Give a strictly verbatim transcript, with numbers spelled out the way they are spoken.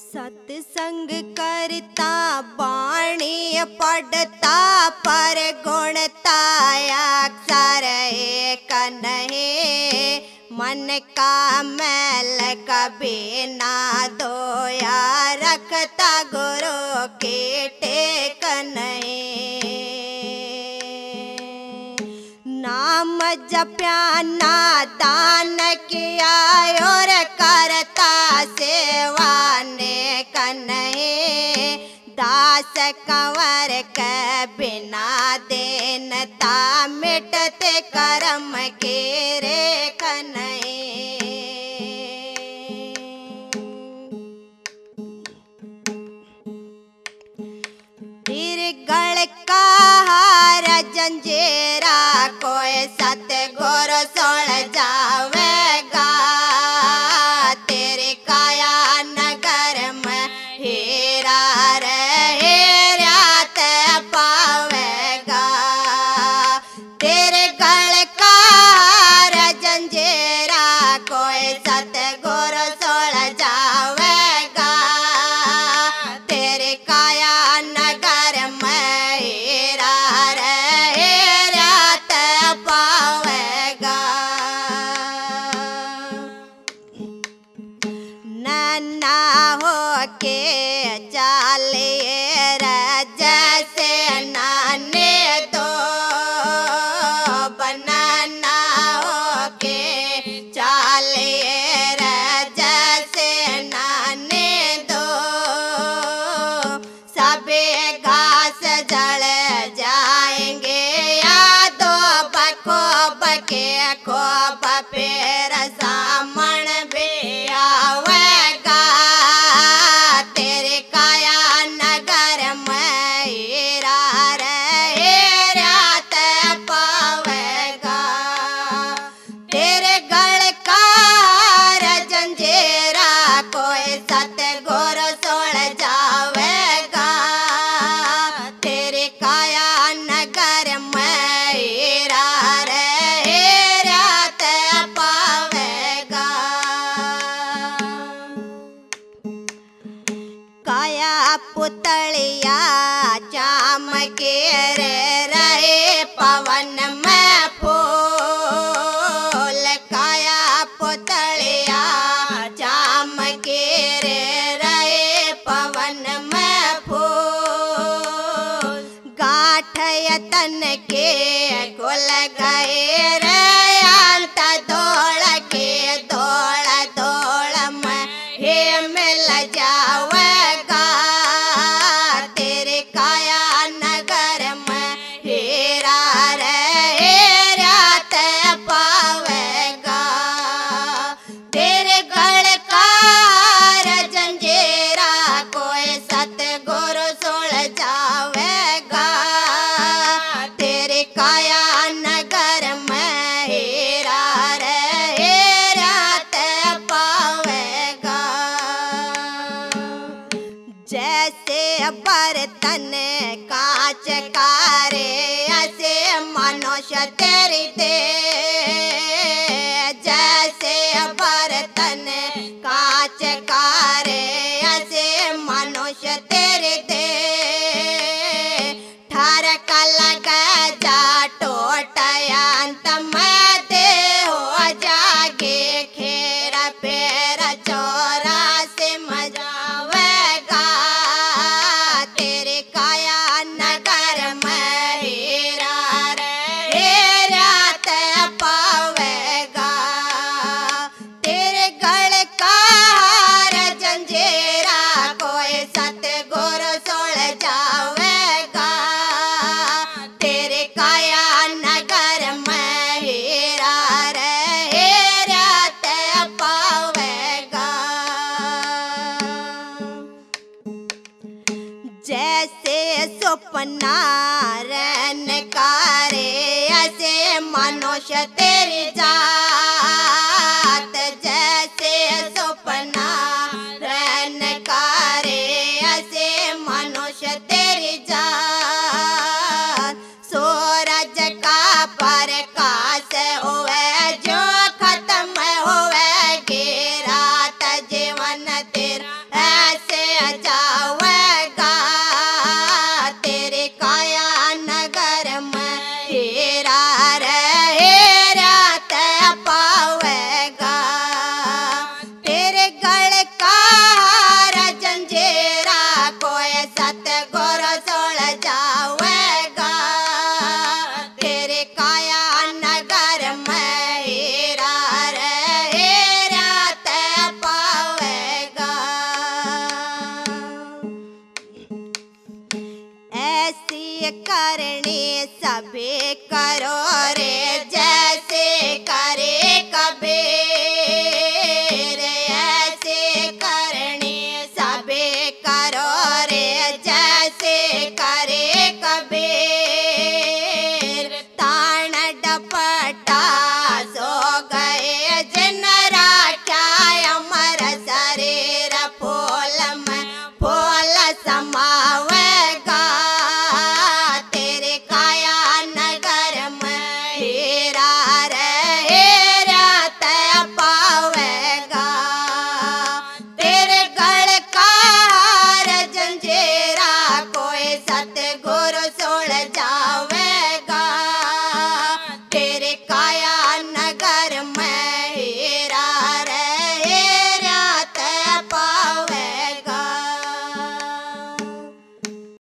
सत्संग करता बाणी पढ़ता पर गुणता अक्षर एक नहीं। मन का मैल कभी ना धोया रखता गुरु की टेक नहीं। नाम जप्या ना दान किया और करता सेवा नेक नहीं। दास कंवर के बिना देनता मिटते कर्म के रेख नहीं। तिरगल का हार जंजीरा कोई सतगुरु सोल जावेगा। तेरे काया नगर में हीरा रहे रात पावेगा। तेरे गल का हार जंजीरा कोई सतगुरु सोल जावेगा। तेरे काया नगर में हीरा रहे रात पावेगा। नन्ना हो के चालिए जैसे नाने दो। बनाना हो के चालिए जैसे नाने दो। सबे घास जल जाएंगे यादो बको बके को बपेर सामन भी आवेगा। तेरे काया नगर में हीरा रहे रात पावेगा। तेरे गल का हार जंजीरा कोई सतगुरु सोल जावेगा। तेरे काया नगर में हीरा रहे रात पावेगा। काया पुतलिया चाम के रे रहे पवन में फूल। काया पुतलिया चाम के रे रहे पवन में फूल। गाठ यतन के गुल गए रे अंत दौड़ के दौड़ दौड़ में हे मिल जावेगा। तेरे काया नगर में हीरा रहे रात पावेगा। तेरे गल का हार जंजीरा कोई सतगुरु सोल जावेगा। तेरे काया नगर में हीरा रहे रात पावेगा। जैसे बर्तन कांच कारे ऐसे मनुष्य तेरी दे। जैसे बर्तन कांच कारे ऐसे मनुष्य तेरी दे। ठार का लगा जा टोटया अंत में दे हो जागे खेरा पेरा चोरा से मजावेगा। तेरे काया नगर में हीरा रहे रात पावेगा। तेरे गल का हार जंजीरा कोई सतगुरु सोल जावेगा। तेरे काया नगर में हीरा रहे रात पावेगा। जैसे सपना रन कारे ऐसे मनुष्य तेरी जात। जैसे सपना रन कारे ऐसे मनुष्य तेरी जात। सूरज का प्रकाश हुए जो खत्म हुए गे रात जीवन तेरा ऐसे करनी सभी